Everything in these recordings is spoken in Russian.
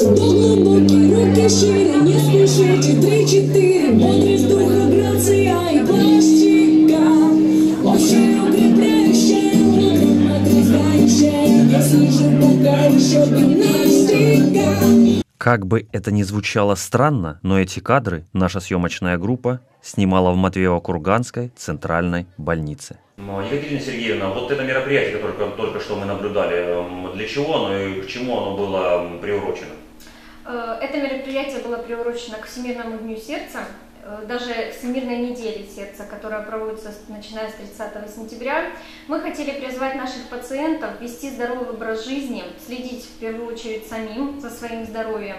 Глубокие руки шире, не спешите, 3-4, бодрый дух, грация и пластика. Общее укрепляющее, утром отрезвляющее, если же пока еще гимнастика. Как бы это ни звучало странно, но эти кадры наша съемочная группа снимала в Матвеево-Курганской центральной больнице. Екатерина Сергеевна, вот это мероприятие, которое только что мы наблюдали, для чего оно и к чему оно было приурочено? Это мероприятие было приурочено к Всемирному дню сердца, даже Всемирной неделе сердца, которая проводится начиная с 30 сентября. Мы хотели призвать наших пациентов вести здоровый образ жизни, следить в первую очередь самим за своим здоровьем.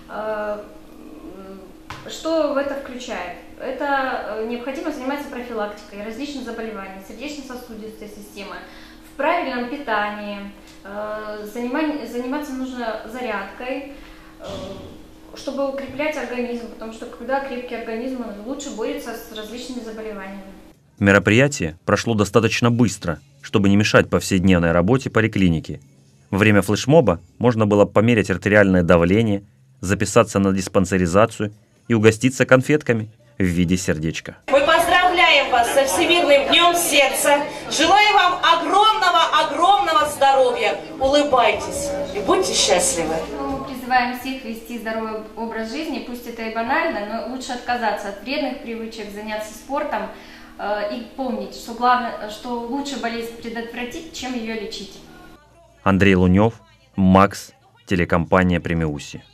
Что в это включает? Это необходимо заниматься профилактикой различных заболеваний сердечно-сосудистой системы, в правильном питании, заниматься нужно зарядкой, чтобы укреплять организм, потому что когда крепкий организм, он лучше борется с различными заболеваниями. Мероприятие прошло достаточно быстро, чтобы не мешать повседневной работе поликлиники. Во время флешмоба можно было померить артериальное давление, записаться на диспансеризацию и угоститься конфетками в виде сердечка. Мы поздравляем вас со Всемирным днем сердца. Желаю вам огромного здоровья. Улыбайтесь и будьте счастливы. Мы призываем всех вести здоровый образ жизни, пусть это и банально, но лучше отказаться от вредных привычек, заняться спортом и помнить, что главное, что лучше болезнь предотвратить, чем ее лечить. Андрей Лунев, Макс, телекомпания Премиуси.